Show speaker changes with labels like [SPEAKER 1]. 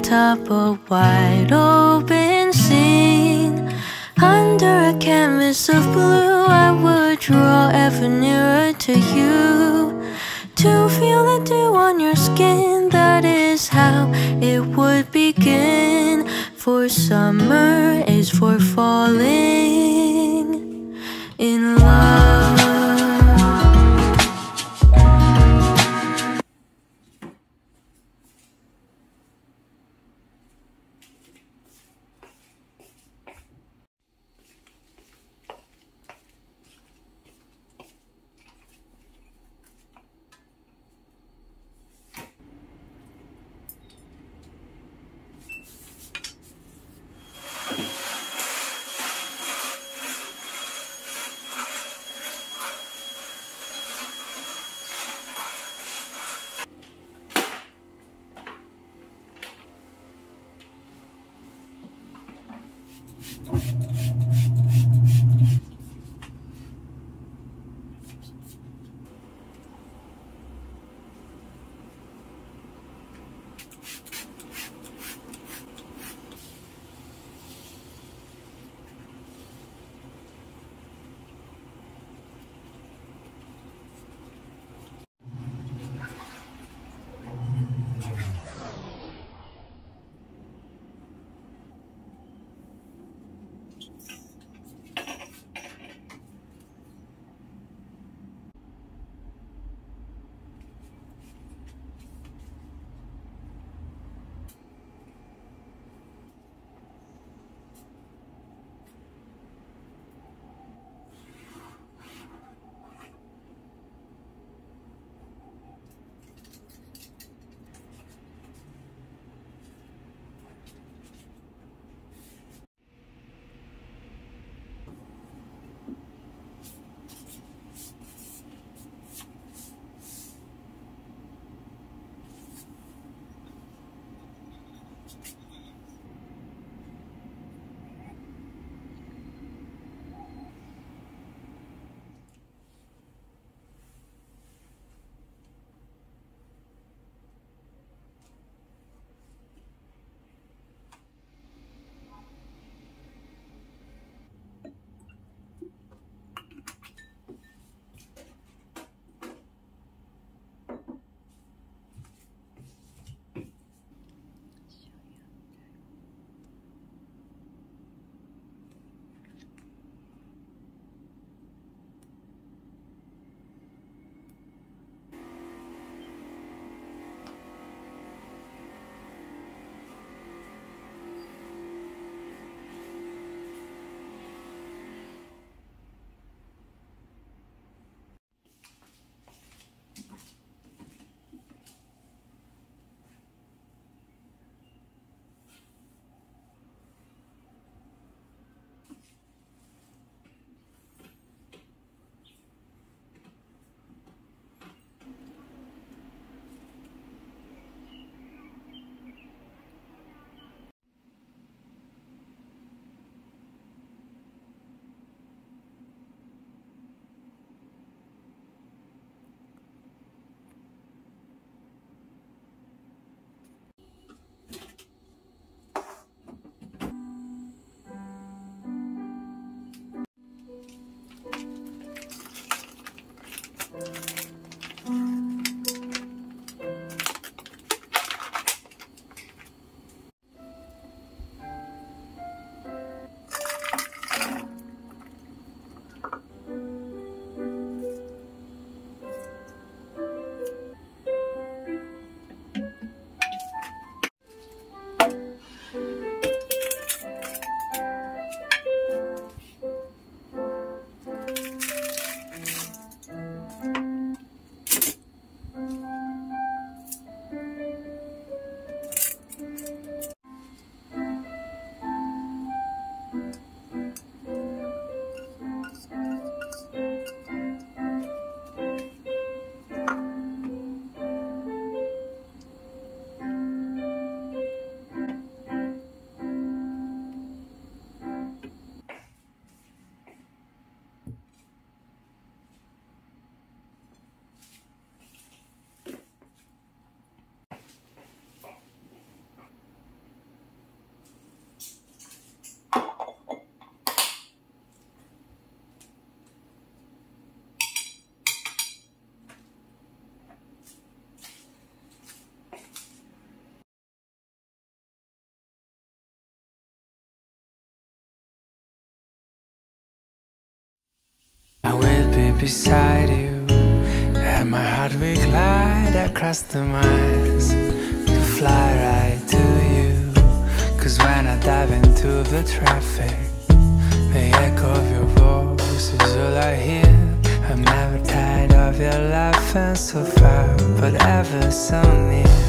[SPEAKER 1] atop a wide open scene. Under a canvas of blue, I would draw ever nearer to you. To feel the dew on your skin, that is how it would begin. For summer is for falling in love.
[SPEAKER 2] beside you, and my heart will glide across the miles to fly right to you. 'Cause when I dive into the traffic, the echo of your voice is all I hear. I'm never tired of your laughing so far, but ever so near.